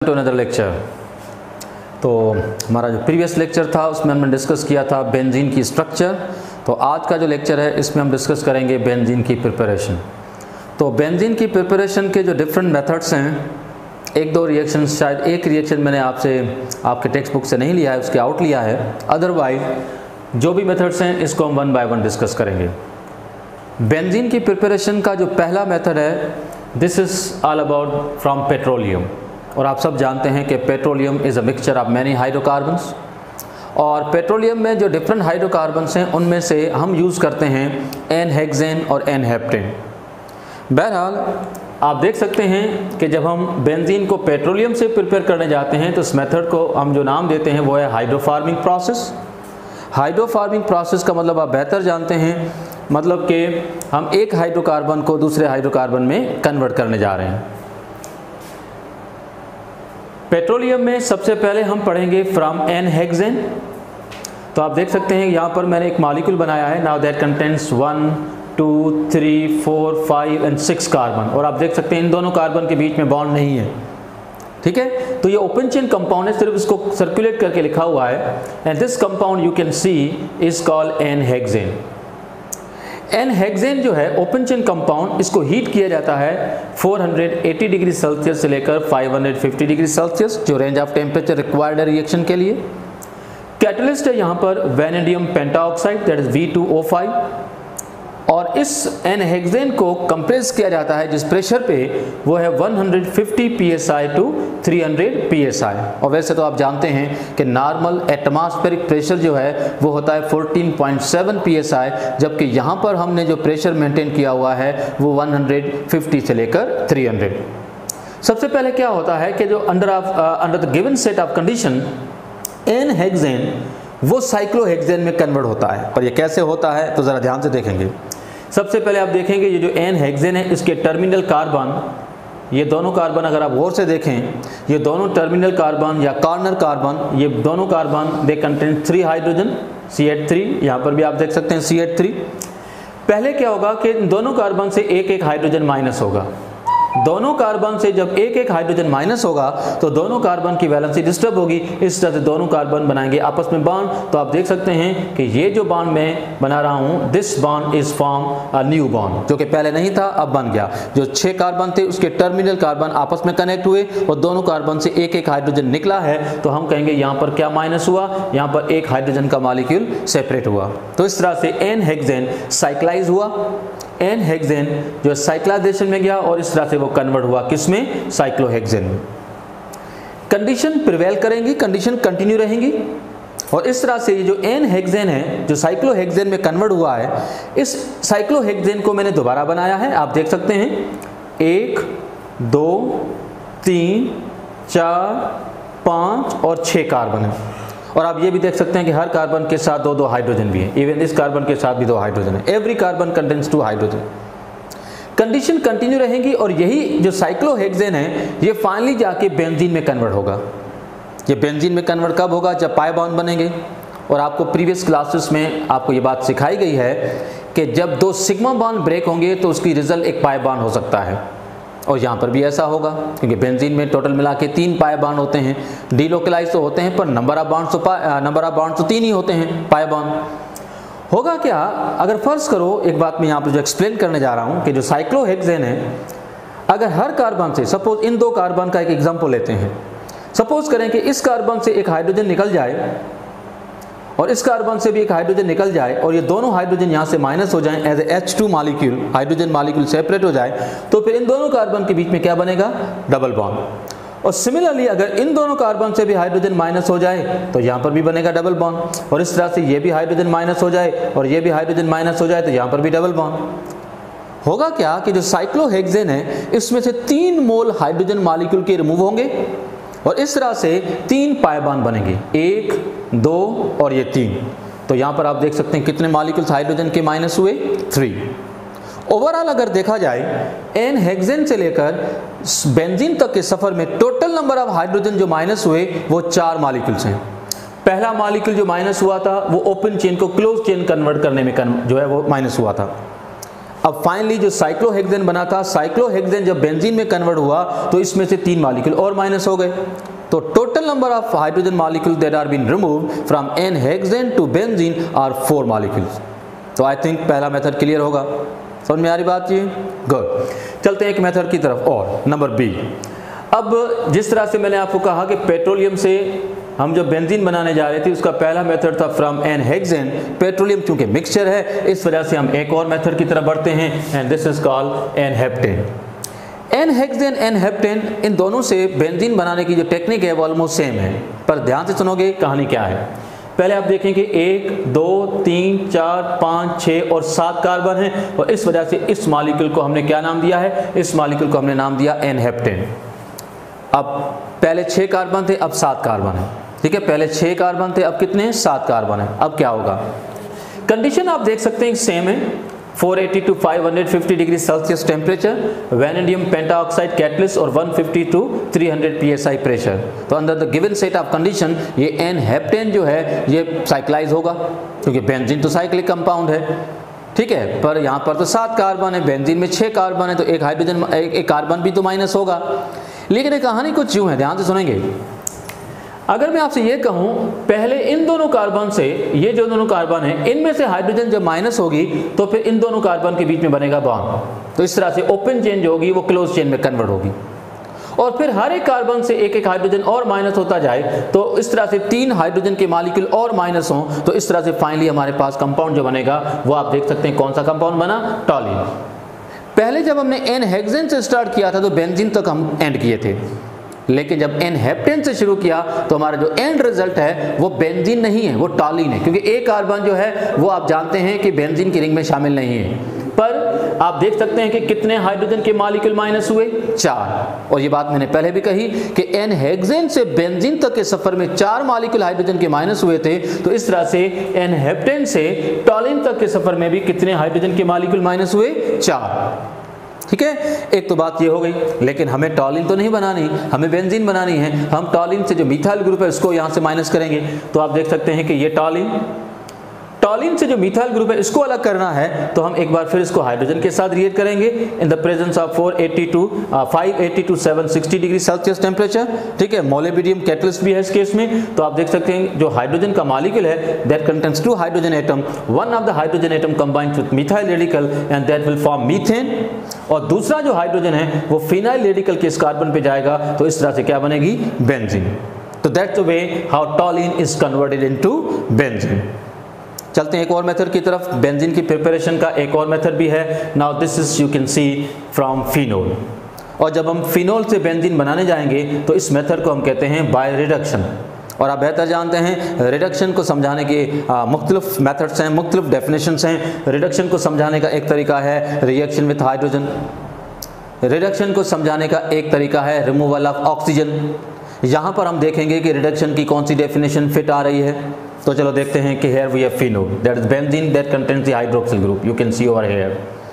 To another lecture. तो हमारा जो प्रीवियस लेक्चर था उसमें हमने डिस्कस किया था बेंजीन की स्ट्रक्चर। तो आज का जो लेक्चर है इसमें हम डिस्कस करेंगे बेंजीन की प्रिपरेशन। तो बेंजीन की प्रिपरेशन के जो डिफरेंट मेथड्स हैं, एक दो रिएक्शन, शायद एक रिएक्शन मैंने आपसे आपके टेक्स्ट बुक से नहीं लिया है, उसके आउट लिया है। अदरवाइज जो भी मेथड्स हैं इसको हम वन बाय वन डिस्कस करेंगे। बेंजीन की प्रिपरेशन का जो पहला मेथड है, this is all about from petroleum. और आप सब जानते हैं कि petroleum is a mixture of many hydrocarbons, और पेट्रोलियम में जो डिफरेंट हाइड्रोकार्बन्स हैं उनमें से हम यूज़ करते हैं एन हेक्सेन और एन हेप्टेन। बहरहाल आप देख सकते हैं कि जब हम बेंजीन को पेट्रोलियम से प्रिपेयर करने जाते हैं तो इस मेथड को हम जो नाम देते हैं वो है हाइड्रोफार्मिंग प्रोसेस। हाइड्रोफार्मिंग प्रोसेस का मतलब आप बेहतर जानते हैं, मतलब कि हम एक हाइड्रोकार्बन को दूसरे हाइड्रोकार्बन में कन्वर्ट करने जा रहे हैं। पेट्रोलियम में सबसे पहले हम पढ़ेंगे फ्रॉम एन हेक्सेन। तो आप देख सकते हैं यहाँ पर मैंने एक मॉलिक्यूल बनाया है। Now that contains 1 2 3 4 5 and 6 carbon, और आप देख सकते हैं इन दोनों कार्बन के बीच में बॉन्ड नहीं है। ठीक है, तो ये ओपन चेन कंपाउंड है, सिर्फ इसको सर्कुलेट करके लिखा हुआ है। And this compound you can see is called N hexane. N hexane जो है ओपन चेन कंपाउंड, इसको हीट किया जाता है 480 डिग्री सेल्सियस से लेकर 550 डिग्री सेल्सियस, जो रेंज ऑफ टेम्परेचर रिक्वायर्ड है रिएक्शन के लिए। कैटलिस्ट है यहाँ पर vanadium pentoxide, that is V2O5, और इस एन हेक्सेन को कंप्रेस किया जाता है जिस प्रेशर पे वो है 150 psi टू 300 psi। और वैसे तो आप जानते हैं कि नॉर्मल एटमॉस्फेरिक प्रेशर जो है वो होता है 14.7 psi, जबकि यहाँ पर हमने जो प्रेशर मेंटेन किया हुआ है वो 150 से लेकर 300। सबसे पहले क्या होता है कि जो under the given set of condition N hexane वो साइक्लोहेक्सेन में कन्वर्ट होता है। पर ये कैसे होता है तो ज़रा ध्यान से देखेंगे। सबसे पहले आप देखेंगे ये जो एन हेक्सेन है इसके टर्मिनल कार्बन, ये दोनों कार्बन अगर आप गौर से देखें, ये दोनों टर्मिनल कार्बन या कॉर्नर कार्बन, ये दोनों carbon they contain 3 hydrogen CH3। यहाँ पर भी आप देख सकते हैं CH3। पहले क्या होगा कि इन दोनों कार्बन से एक एक हाइड्रोजन माइनस होगा। दोनों कार्बन से जब एक एक हाइड्रोजन माइनस होगा तो दोनों कार्बन की वैलेंसी डिस्टर्ब होगी। इस तरह से दोनों कार्बन बनाएंगे आपस में बॉन्ड। तो आप देख सकते हैं कि ये जो बॉन्ड मैं बना रहा हूं, this bond is form a new bond, जो कि पहले नहीं था अब बन गया। जो 6 कार्बन थे उसके टर्मिनल कार्बन आपस में कनेक्ट हुए और दोनों कार्बन से एक एक हाइड्रोजन निकला है, तो हम कहेंगे यहाँ पर क्या माइनस हुआ, यहाँ पर एक हाइड्रोजन का मॉलिक्यूल सेपरेट हुआ। तो इस तरह से एन हेक्सेन साइक्लाइज हुआ। एन हेक्सेन जो साइक्लाइजेशन में गया और इस तरह से वो कन्वर्ट हुआ किसमें, साइक्लोहेक्सेन में। कंडीशन प्रिवेल करेंगी, कंडीशन कंटिन्यू रहेंगी, और इस तरह से ये जो एन हेक्सेन है जो साइक्लोहेक्सेन में कन्वर्ट हुआ है, इस साइक्लोहेक्सेन को मैंने दोबारा बनाया है। आप देख सकते हैं 1 2 3 4 5 और 6 कार्बन है, और आप ये भी देख सकते हैं कि हर कार्बन के साथ 2-2 हाइड्रोजन भी है। इवन इस कार्बन के साथ भी 2 हाइड्रोजन है। Every carbon contains 2 hydrogen. Condition continue रहेंगी, और यही जो साइक्लोहेक्सेन है ये फाइनली जाके बेंजीन में कन्वर्ट होगा। ये बेंजीन में कन्वर्ट कब होगा, जब पाई बॉन्ड बनेंगे। और आपको प्रीवियस क्लासेस में आपको ये बात सिखाई गई है कि जब 2 सिग्मा बॉन्ड ब्रेक होंगे तो उसकी रिजल्ट एक पाई बॉन्ड हो सकता है, और यहाँ पर भी ऐसा होगा, क्योंकि बेंजीन में टोटल मिला के 3 पाई बॉन्ड होते हैं। डीलोकलाइज तो होते हैं पर नंबर ऑफ बॉन्ड्स तो 3 ही होते हैं पाई बॉन्ड। होगा क्या, अगर फर्ज करो, एक बात मैं यहाँ पर जो एक्सप्लेन करने जा रहा हूँ कि जो साइक्लोहेक्सेन है, अगर हर कार्बन से, सपोज इन 2 कार्बन का एक एग्जाम्पल लेते हैं, सपोज करें कि इस कार्बन से एक हाइड्रोजन निकल जाए और इस कार्बन से भी एक हाइड्रोजन निकल जाए, और ये दोनों हाइड्रोजन यहाँ से माइनस हो जाएं as a H2 molecule, hydrogen molecule separate हो जाए, तो फिर इन दोनों कार्बन के बीच में क्या बनेगा, डबल बॉन्ड। और सिमिलरली अगर इन दोनों कार्बन से भी हाइड्रोजन माइनस हो जाए तो यहाँ पर भी बनेगा डबल बॉन्ड, और इस तरह से ये भी हाइड्रोजन माइनस हो जाए और ये भी हाइड्रोजन माइनस हो जाए तो यहाँ पर भी डबल बॉन्ड। होगा क्या कि जो साइक्लोहेक्सेन है इसमें से 3 मोल हाइड्रोजन मॉलिक्यूल के रिमूव होंगे, और इस तरह से 3 पाई बॉन्ड बनेंगे, 1 2 और ये 3। तो यहाँ पर आप देख सकते हैं कितने मॉलिक्यूल्स हाइड्रोजन के माइनस हुए, 3। ओवरऑल अगर देखा जाए एन हेक्सेन से लेकर बेंजीन तक के सफर में टोटल नंबर ऑफ हाइड्रोजन जो माइनस हुए वो 4 मॉलिक्यूल्स हैं। पहला मॉलिक्यूल जो माइनस हुआ था वो ओपन चेन को क्लोज चेन कन्वर्ट करने में जो है वो माइनस हुआ था। अब फाइनली जो साइक्लोहेक्सेन बना था, साइक्लोहेक्सेन जब बेंजीन में कन्वर्ट हुआ तो इसमें से 3 मॉलिक्यूल और माइनस हो गए। तो total number of hydrogen molecule that are been removed from n-hexane to benzene are 4 molecules. तो आई थिंक पहला मेथड क्लियर होगा। समझ में आ रही बात? ये गुड। चलते हैं एक मेथड की तरफ और, नंबर बी। अब जिस तरह से मैंने आपको कहा कि पेट्रोलियम से हम जो बेंजीन बनाने जा रहे थे उसका पहला मेथड था फ्रॉम n-हेक्सेन। पेट्रोलियम चूंकि मिक्सचर है इस वजह से हम एक और मेथड की तरफ बढ़ते हैं and this is called n-heptane. N-hexane, n-heptane, इन दोनों से बेंजीन बनाने की जो टेक्निक है वो ऑलमोस्ट सेम है, पर ध्यान से सुनोगे कहानी क्या है। पहले आप देखें कि 1, 2, 3, 4, 5, 6 और 7 कार्बन हैं और इस वजह से इस मॉलिक्यूल को हमने क्या नाम दिया है? इस मॉलिक्यूल को हमने नाम दिया n-हेप्टेन। अब पहले 6 कार्बन थे, अब 7 कार्बन है। ठीक है, पहले 6 कार्बन थे, अब कितने हैं? 7 कार्बन है। अब क्या होगा? कंडीशन आप देख सकते हैं सेम है, 480 to 550 degree Celsius temperature, vanadium pentoxide catalyst और 150 to 300 psi प्रेशर। तो under the given set of condition ये n-हेप्टेन जो है ये साइक्लाइज होगा, क्योंकि बेंजीन तो साइक्लिक कंपाउंड है। ठीक है, पर यहाँ पर तो 7 कार्बन है, बेंजीन में 6 कार्बन है, तो एक हाइड्रोजन एक कार्बन भी तो माइनस होगा। लेकिन ये कहानी कुछ यूं है, ध्यान से सुनेंगे। अगर मैं आपसे ये कहूं पहले इन दोनों कार्बन से, ये जो दोनों कार्बन है इनमें से हाइड्रोजन जब माइनस होगी तो फिर इन दोनों कार्बन के बीच में बनेगा बॉन्ड। तो इस तरह से ओपन चेन जो होगी वो क्लोज चेन में कन्वर्ट होगी और फिर हर एक कार्बन से एक एक हाइड्रोजन और माइनस होता जाए, तो इस तरह से 3 हाइड्रोजन के मॉलिक्यूल और माइनस हों, तो इस तरह से फाइनली हमारे पास कंपाउंड जो बनेगा वो आप देख सकते हैं कौन सा कंपाउंड बना? टॉलिन। पहले जब हमने n-हेक्सेन से स्टार्ट किया था तो बेंजीन तक हम एंड किए थे, लेकिन जब n-हेप्टेन से शुरू किया तो हमारा जो एंड रिजल्ट है वो बेंजीन नहीं है, वो टॉलिन है, क्योंकि एक कार्बन जो है वो आप जानते हैं कि बेंजीन की रिंग में शामिल नहीं है। पर आप देख सकते हैं कि कितने हाइड्रोजन के मॉलिक्यूल माइनस हुए? 4। और ये बात मैंने पहले भी कही कि n-हेक्सेन से बेंजीन तक के सफर में 4 मॉलिक्यूल हाइड्रोजन के माइनस हुए थे, तो इस तरह से n-हेप्टेन से टॉलिन तक के सफर में भी कितने हाइड्रोजन के मॉलिक्यूल माइनस हुए? 4। ठीक है, एक तो बात ये हो गई। लेकिन हमें टॉलिन तो नहीं बनानी, हमें बेंजीन बनानी है। हम टॉलिन से जो मिथाइल ग्रुप है उसको यहाँ से माइनस करेंगे, तो आप देख सकते हैं कि ये टॉलिन से जो मिथाइल ग्रुप है इसको अलग करना है, तो हम एक बार फिर इसको हाइड्रोजन के साथ रिएक्ट करेंगे in the presence of 580 to 760 degree Celsius temperature. ठीक है, मोलिब्डेनम कैटलिस्ट भी है इस केस में। तो आप देख सकते हैं जो हाइड्रोजन का मॉलिक्यूल है that contains 2 hydrogen atom, one of the hydrogen atom combined with methyl radical and that will form methane, और दूसरा जो हाइड्रोजन है वो फिनाइल रेडिकल के इस कार्बन पे जाएगा, तो इस तरह से क्या बनेगी? बेंजीन। तो that's the way how toluene is converted into benzene. चलते हैं एक और मेथड की तरफ। बेंजीन की प्रिपरेशन का एक और मेथड भी है। Now this is you can see from phenol, और जब हम फिनोल से बेंजीन बनाने जाएंगे तो इस मेथड को हम कहते हैं बाय रिडक्शन। और आप बेहतर जानते हैं रिडक्शन को समझाने के मुख्तलिफ मेथड्स हैं, मुख्तलिफ डेफिनेशंस हैं। रिडक्शन को समझाने का एक तरीका है रिएक्शन विथ हाइड्रोजन, रिडक्शन को समझाने का एक तरीका है रिमूवल ऑफ ऑक्सीजन। यहाँ पर हम देखेंगे कि रिडक्शन की कौन सी डेफिनेशन फिट आ रही है। तो चलो देखते हैं कि here we have phenol, that is benzene that contains the hydroxyl group, you can see over here।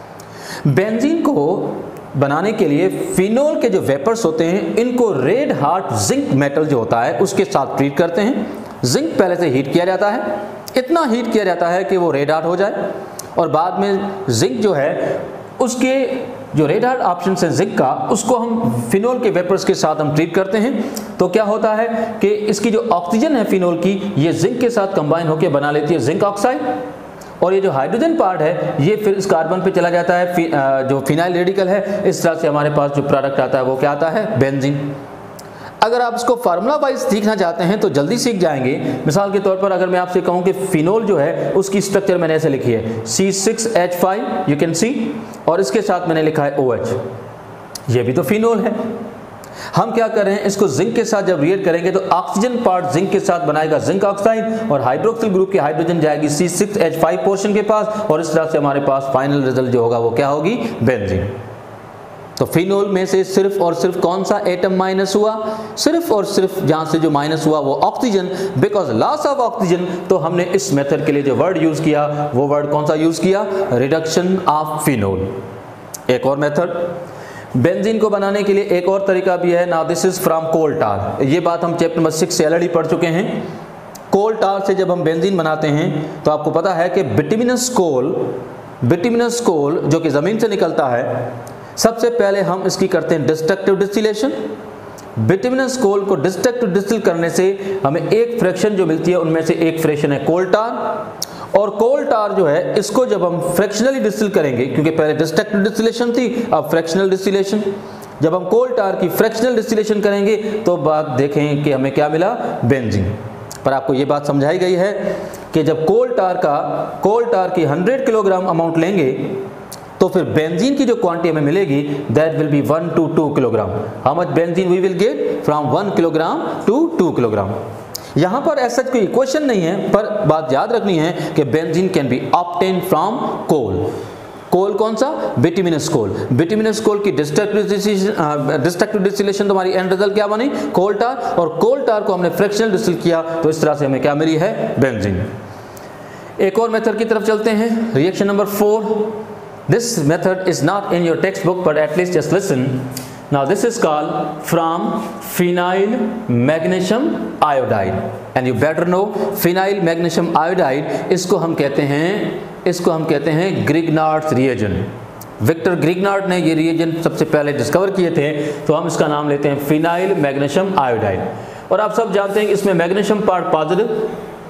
Benzene को बनाने के लिए फिनोल के जो वेपर्स होते हैं इनको रेड हॉट जिंक मेटल जो होता है उसके साथ ट्रीट करते हैं। जिंक पहले से हीट किया जाता है, इतना हीट किया जाता है कि वो रेड हॉट हो जाए, और बाद में जिंक जो है उसके जो रेड हॉट ऑप्शन है जिंक का, उसको हम फिनोल के वेपर्स के साथ हम ट्रीट करते हैं। तो क्या होता है कि इसकी जो ऑक्सीजन है फिनोल की, ये जिंक के साथ कंबाइन होकर बना लेती है जिंक ऑक्साइड, और ये जो हाइड्रोजन पार्ट है ये फिर इस कार्बन पे चला जाता है, जो फिनाइल रेडिकल है। इस तरह से हमारे पास जो प्रोडक्ट आता है वो क्या आता है? बेंजीन। अगर आप इसको फार्मूला वाइज सीखना चाहते हैं तो जल्दी सीख जाएंगे। मिसाल के तौर पर अगर मैं आपसे कहूं कि फिनोल जो है उसकी स्ट्रक्चर मैंने ऐसे लिखी है C6H5, यू कैन सी, और इसके साथ मैंने लिखा है OH, ये भी तो फिनोल है। हम क्या कर रहे हैं, इसको जिंक के साथ जब रिएक्ट करेंगे तो ऑक्सीजन पार्ट जिंक के साथ बनाएगा जिंक ऑक्साइड, और हाइड्रोक्सिल ग्रुप की हाइड्रोजन जाएगी C6H5 पोर्शन के पास, और इस तरह से हमारे पास फाइनल रिजल्ट जो होगा वो क्या होगी? बेंजीन। तो फिनोल में से सिर्फ और सिर्फ कौन सा एटम माइनस हुआ? सिर्फ और सिर्फ जहां से जो माइनस हुआ वो oxygen, because loss of oxygen. तो हमने इस मेथड के लिए जो वर्ड यूज किया वो वर्ड कौन सा यूज किया? Reduction of phenol. एक और मेथड बेंजीन को बनाने के लिए एक और तरीका भी है। Now this is from coal tar. ये बात हम चैप्टर नंबर 6 से ऑलरेडी पढ़ चुके हैं। कोल टार से जब हम बेंजीन बनाते हैं तो आपको पता है कि बिटुमिनस कोल बिटुमिनस कोल जो कि ज़मीन से निकलता है, सबसे पहले हम इसकी करते हैं डिस्ट्रक्टिव डिस्टिलेशन। बिटुमिनस कोल को डिस्ट्रक्टिव डिस्टिल करने से हमें एक फ्रैक्शन जो मिलती है, उनमें से एक फ्रैक्शन है कोल टार। और कोल टार जो है, इसको जब हम फ्रैक्शनली डिस्टिल करेंगे, क्योंकि पहले डिस्ट्रक्टिव डिस्टिलेशन थी, अब फ्रैक्शनल डिस्टिलेशन, जब हम कोल टार की फ्रैक्शनल डिस्टिलेशन करेंगे तो बात देखें कि हमें क्या मिला, बेंजीन। पर आपको ये बात समझाई गई है कि जब कोल टार की 100 किलोग्राम अमाउंट लेंगे तो फिर बेंजीन की जो क्वांटिटी हमें मिलेगी that will be 1 to 2 kilogram. How much benzene we will get? From 1 kilogram to 2 kilogram. यहाँ पर ऐसा कोई इक्वेशन नहीं है, पर बात याद रखनी है कि benzene can be obtain from coal. Coal कौन सा? बिटुमिनस कोल। बिटुमिनस कोल की डिस्ट्रक्टिव डिस्टिलेशन तो हमारी एंड रिजल्ट क्या बनी? कोल टार। और कोल टार को हमने फ्रैक्शनल डिस्टिल किया तो इस तरह से हमें क्या मिली है? बेंजीन। एक और मेथड की तरफ चलते हैं, reaction number 4। This method is not in your textbook, but at least just listen. Now this is called from phenyl magnesium iodide, and you better know phenyl magnesium iodide, इसको हम कहते हैं Grignard's reagent। विक्टर ग्रिग्नार्ड ने ये reagent सबसे पहले discover किए थे, तो हम इसका नाम लेते हैं फिनाइल मैग्नीशियम आयोडाइड। और आप सब जानते हैं कि इसमें मैग्नीशियम पार्ट पॉजिटिव,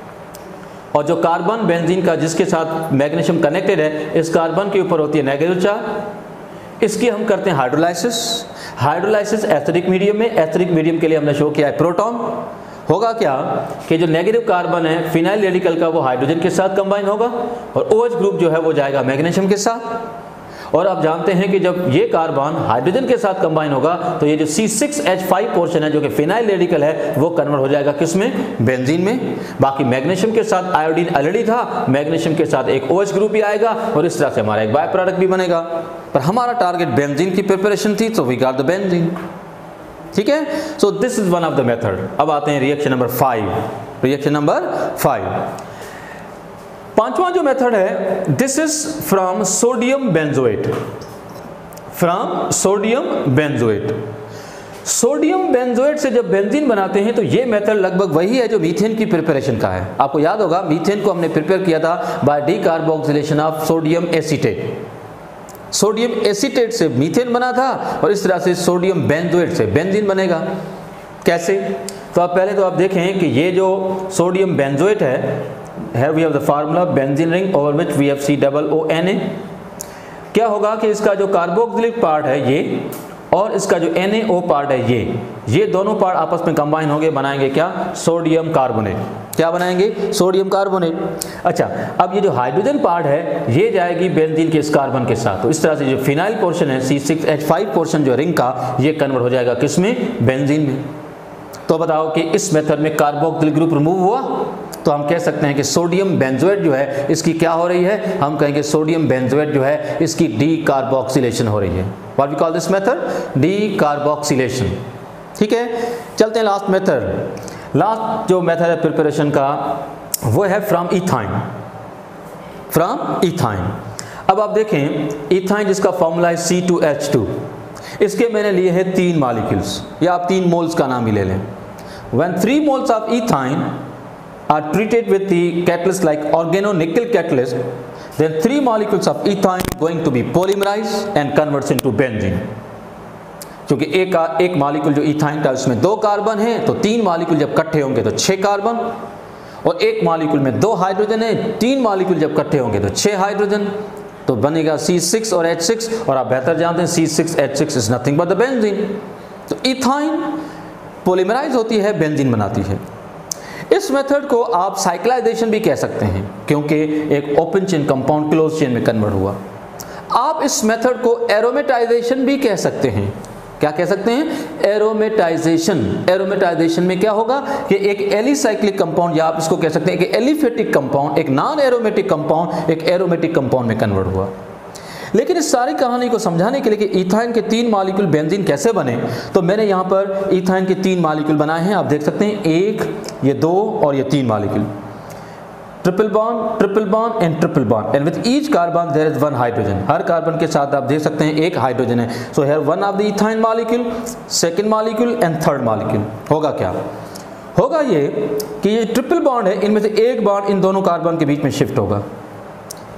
और जो कार्बन बेंजीन का जिसके साथ मैग्नीशियम कनेक्टेड है, इस कार्बन के ऊपर होती है नेगेटिव चार्ज। इसकी हम करते हैं हाइड्रोलाइसिस एसिडिक मीडियम में। एसिडिक मीडियम के लिए हमने शो किया है प्रोटॉन। होगा क्या कि जो नेगेटिव कार्बन है फिनाइल रेडिकल का, वो हाइड्रोजन के साथ कंबाइन होगा और OH ग्रुप जो है वो जाएगा मैग्नीशियम के साथ। और आप जानते हैं कि जब ये कार्बन हाइड्रोजन के साथ कंबाइन होगा तो ये जो C6H5 पोर्शन है जो कि फिनाइल रेडिकल है, वो कन्वर्ट हो जाएगा किसमें? बेंजीन में। बाकी मैग्नीशियम के साथ आयोडीन ऑलरेडी था, मैग्नीशियम के साथ एक OH ग्रुप भी आएगा और इस तरह से हमारा एक बाय प्रोडक्ट भी बनेगा। पर हमारा टारगेट बेंजीन की प्रिपरेशन थी, तो वी गॉट द बेंजीन। ठीक है, so this is one of the method. अब आते हैं रिएक्शन नंबर 5। रिएक्शन नंबर 5, पांचवा जो मेथड है, this is from sodium benzoate. From sodium benzoate. Sodium benzoate से जब बेंजीन बनाते हैं तो ये मेथड लगभग वही है जो मीथेन की प्रिपरेशन का है। आपको याद होगा मीथेन को हमने प्रिपेयर किया था by decarboxylation of sodium acetate. Sodium acetate से मीथेन बना था और इस तरह से सोडियम बेंजोएट से बेंजीन बनेगा। कैसे? तो आप पहले तो आप देखें कि ये जो सोडियम बेंजोएट है, here we have the formula benzene ring over which we have COONA। क्या होगा कि इसका जो कार्बोक्सिलिक पार्ट है ये और इसका जो NaO पार्ट है ये दोनों पार्ट आपस में कंबाइन होंगे, बनाएंगे क्या? Sodium carbonate. क्या बनाएंगे? Sodium carbonate. अच्छा, अब ये जो हाइड्रोजन पार्ट है ये जाएगी बेंजीन के इस कार्बन के साथ, तो इस तरह से जो फिनाइल पोर्शन है C6H5 पोर्शन जो रिंग का, ये कन्वर्ट हो जाएगा किसमें? बेंजीन में। तो बताओ कि इस मेथड में कार्बोक्सिलिक ग्रुप रिमूव हुआ, तो हम कह सकते हैं कि सोडियम बेंजोएट जो है इसकी क्या हो रही है? हम कहेंगे सोडियम बेंजोएट जो है इसकी डीकार्बोक्सिलेशन हो रही है। What we call this method? Decarboxylation. ठीक है, चलते हैं लास्ट मेथड। लास्ट जो मेथड है प्रिपरेशन का वो है फ्रॉम इथाइन। From ethyne. अब आप देखें इथाइन जिसका फॉर्मूला है C2H2, इसके मैंने लिए हैं 3 मॉलिक्यूल्स, या आप 3 मोल्स का नाम ही ले लें। When 3 moles of ethine are treated with the catalyst like organonickel catalyst, then 3 molecules of ethine going to be polymerized and converts into benzene। क्योंकि एक मॉलिक्यूल जो इथाइन का उसमें 2 कार्बन है, तो 3 मॉलिक्यूल जब इकट्ठे होंगे तो 6 कार्बन, और एक मॉलिक्यूल में 2 हाइड्रोजन है, 3 मॉलिक्यूल जब इकट्ठे होंगे तो 6 हाइड्रोजन, तो बनेगा C6 और H6। और आप बेहतर जानते हैं C6H6 is nothing but the benzene. तो इथाइन पॉलीमराइज होती है, बेंजीन बनाती है। इस मेथड को आप साइक्लाइजेशन भी कह सकते हैं, क्योंकि एक open chain compound close chain में कन्वर्ट हुआ। आप इस मेथड को एरोमेटाइजेशन भी कह सकते हैं। क्या कह सकते हैं? एरोमेटाइजेशन। एरोमेटाइजेशन में क्या होगा कि एक एलिसाइक्लिक कंपाउंड, या आप इसको कह सकते हैं कि एलिफेटिक कंपाउंड एक नॉन एरोमेटिक कंपाउंड एक एरोमेटिक कंपाउंड में कन्वर्ट हुआ। लेकिन इस सारी कहानी को समझाने के लिए कि इथाइन के 3 मॉलिक्यूल बेंजीन कैसे बने, तो मैंने यहाँ पर इथाइन के 3 मॉलिक्यूल बनाए हैं। आप देख सकते हैं, 1, ये 2 और ये 3 molecule. Triple bond and triple bond, and with each carbon there is 1 hydrogen. हर कार्बन के साथ आप देख सकते हैं 1 हाइड्रोजन है। So here 1 of the ethyne molecule, second molecule and third molecule. होगा क्या? होगा ये कि ये ट्रिपल बॉन्ड है, इनमें से एक बॉन्ड इन दोनों कार्बन के बीच में शिफ्ट होगा।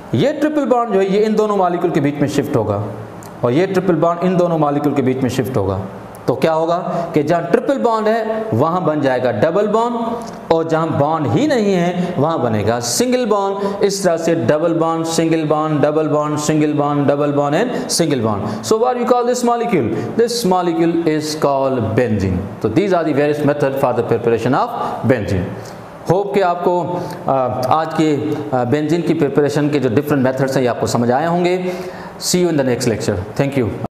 ये ट्रिपल बॉन्ड जो है ये इन दोनों मॉलिक्यूल के बीच में शिफ्ट होगा और ये ट्रिपल बॉन्ड इन दोनों मॉलिक्यूल के बीच में शिफ्ट होगा। तो क्या होगा कि जहाँ ट्रिपल बॉन्ड है वहाँ बन जाएगा डबल बॉन्ड और जहाँ बॉन्ड ही नहीं है वहाँ बनेगा सिंगल बॉन्ड। इस तरह से double bond, single bond, double bond, single bond, double bond and single bond. So what we call this molecule? This molecule is called benzene. तो these are the various method for the preparation of benzene. Hope कि आपको आज के benzene की preparation के जो different methods हैं ये आपको समझ आए होंगे। See you in the next lecture. Thank you.